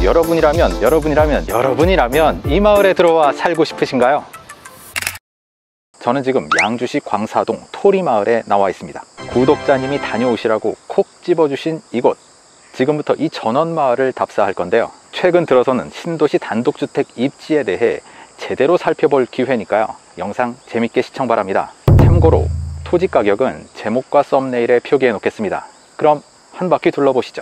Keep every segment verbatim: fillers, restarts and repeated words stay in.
여러분이라면 여러분이라면 여러분이라면 이 마을에 들어와 살고 싶으신가요? 저는 지금 양주시 광사동 토리마을에 나와 있습니다. 구독자님이 다녀오시라고 콕 집어주신 이곳, 지금부터 이 전원마을을 답사할 건데요. 최근 들어서는 신도시 단독주택 입지에 대해 제대로 살펴볼 기회니까요. 영상 재밌게 시청 바랍니다. 참고로 토지 가격은 제목과 썸네일에 표기해 놓겠습니다. 그럼 한 바퀴 둘러보시죠.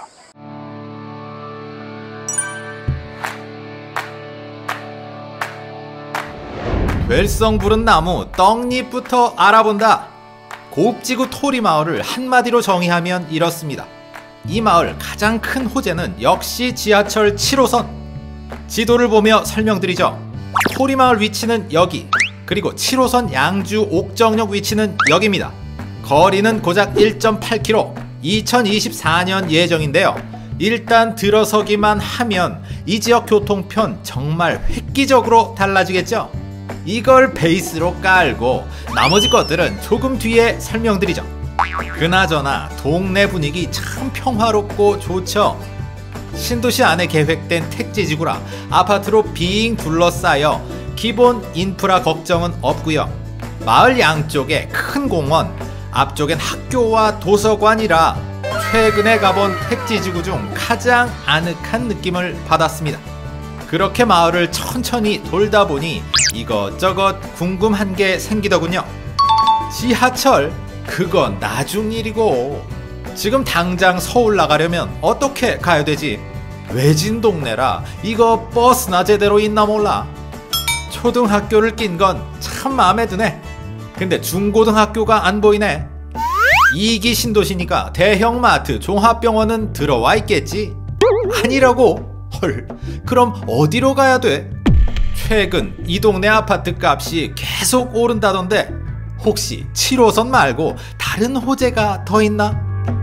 될성 부른 나무 떡잎부터 알아본다. 고읍지구 토리마을을 한마디로 정의하면 이렇습니다. 이 마을 가장 큰 호재는 역시 지하철 칠 호선. 지도를 보며 설명드리죠. 토리마을 위치는 여기, 그리고 칠 호선 양주 옥정역 위치는 여기입니다. 거리는 고작 일 점 팔 킬로미터, 이천이십사 년 예정인데요. 일단 들어서기만 하면 이 지역 교통편 정말 획기적으로 달라지겠죠. 이걸 베이스로 깔고 나머지 것들은 조금 뒤에 설명드리죠. 그나저나 동네 분위기 참 평화롭고 좋죠. 신도시 안에 계획된 택지지구라 아파트로 빙 둘러싸여 기본 인프라 걱정은 없고요. 마을 양쪽에 큰 공원, 앞쪽엔 학교와 도서관이라 최근에 가본 택지지구 중 가장 아늑한 느낌을 받았습니다. 그렇게 마을을 천천히 돌다 보니 이것저것 궁금한 게 생기더군요. 지하철? 그건 나중 일이고, 지금 당장 서울 나가려면 어떻게 가야 되지? 외진 동네라 이거 버스나 제대로 있나 몰라. 초등학교를 낀 건 참 마음에 드네. 근데 중고등학교가 안 보이네. 이기 신도시니까 대형마트, 종합병원은 들어와 있겠지? 아니라고? 헐, 그럼 어디로 가야 돼? 최근 이 동네 아파트 값이 계속 오른다던데 혹시 칠 호선 말고 다른 호재가 더 있나?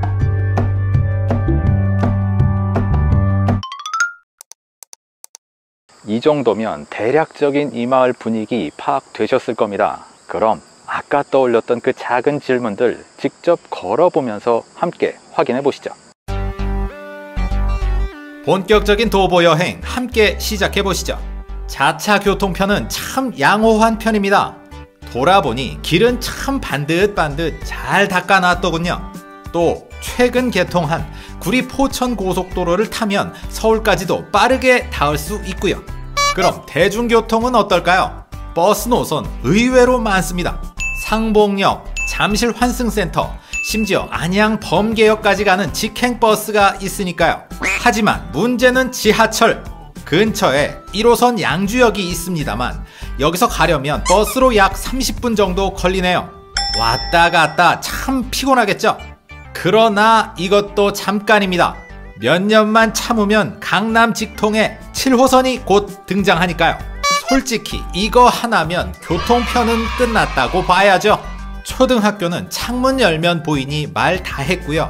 이 정도면 대략적인 이 마을 분위기 파악되셨을 겁니다. 그럼 아까 떠올렸던 그 작은 질문들 직접 걸어보면서 함께 확인해 보시죠. 본격적인 도보 여행 함께 시작해 보시죠. 자차 교통편은 참 양호한 편입니다. 돌아보니 길은 참 반듯반듯 잘 닦아놨더군요. 또 최근 개통한 구리 포천 고속도로를 타면 서울까지도 빠르게 닿을 수 있고요. 그럼 대중교통은 어떨까요? 버스 노선 의외로 많습니다. 상봉역, 잠실 환승센터, 심지어 안양 범계역까지 가는 직행버스가 있으니까요. 하지만 문제는 지하철. 근처에 일 호선 양주역이 있습니다만 여기서 가려면 버스로 약 삼십 분 정도 걸리네요. 왔다 갔다 참 피곤하겠죠? 그러나 이것도 잠깐입니다. 몇 년만 참으면 강남 직통에 칠 호선이 곧 등장하니까요. 솔직히 이거 하나면 교통편은 끝났다고 봐야죠. 초등학교는 창문 열면 보이니 말 다 했고요.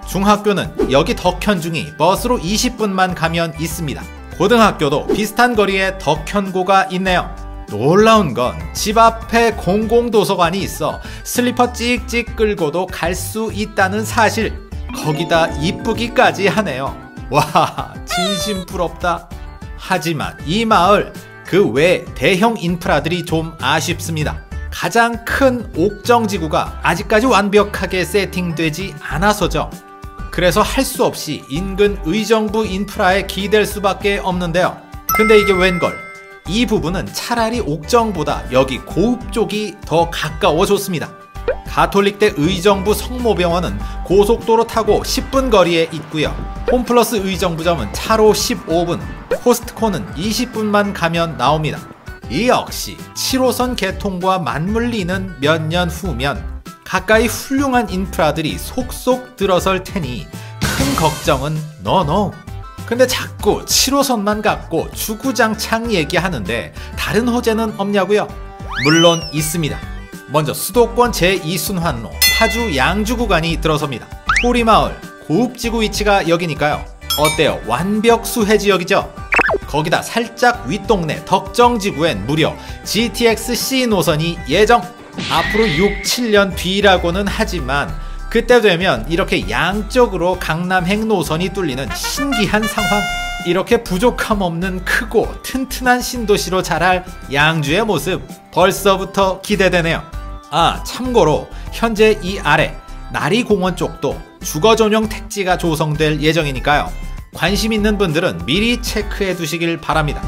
중학교는 여기 덕현중이 버스로 이십 분만 가면 있습니다. 고등학교도 비슷한 거리에 덕현고가 있네요. 놀라운 건 집 앞에 공공도서관이 있어 슬리퍼 찍찍 끌고도 갈 수 있다는 사실. 거기다 이쁘기까지 하네요. 와, 진심 부럽다. 하지만 이 마을 그 외 대형 인프라들이 좀 아쉽습니다. 가장 큰 옥정지구가 아직까지 완벽하게 세팅되지 않아서죠. 그래서 할 수 없이 인근 의정부 인프라에 기댈 수밖에 없는데요. 근데 이게 웬걸? 이 부분은 차라리 옥정보다 여기 고읍 쪽이 더 가까워졌습니다. 가톨릭대 의정부 성모병원은 고속도로 타고 십 분 거리에 있고요. 홈플러스 의정부점은 차로 십오 분, 코스트코는 이십 분만 가면 나옵니다. 이 역시 칠 호선 개통과 맞물리는 몇 년 후면 가까이 훌륭한 인프라들이 속속 들어설 테니 큰 걱정은 노노. 근데 자꾸 칠 호선만 갖고 주구장창 얘기하는데 다른 호재는 없냐고요? 물론 있습니다. 먼저 수도권 제이 순환로 파주 양주 구간이 들어섭니다. 토리마을 고읍지구 위치가 여기니까요. 어때요? 완벽 수혜 지역이죠? 거기다 살짝 윗동네 덕정지구엔 무려 지티엑스 씨 노선이 예정. 앞으로 육, 칠 년 뒤라고는 하지만 그때 되면 이렇게 양쪽으로 강남행 노선이 뚫리는 신기한 상황. 이렇게 부족함 없는 크고 튼튼한 신도시로 자랄 양주의 모습 벌써부터 기대되네요. 아, 참고로 현재 이 아래 나리공원 쪽도 주거 전용 택지가 조성될 예정이니까요. 관심 있는 분들은 미리 체크해 두시길 바랍니다.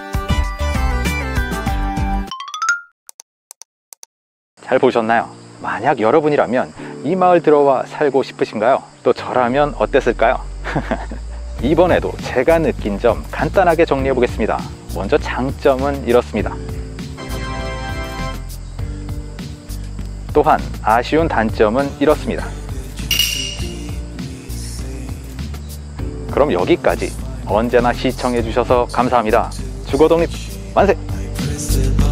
잘 보셨나요? 만약 여러분이라면 이 마을 들어와 살고 싶으신가요? 또 저라면 어땠을까요? 이번에도 제가 느낀 점 간단하게 정리해 보겠습니다. 먼저 장점은 이렇습니다. 또한 아쉬운 단점은 이렇습니다. 그럼 여기까지. 언제나 시청해 주셔서 감사합니다. 주거 독립 만세!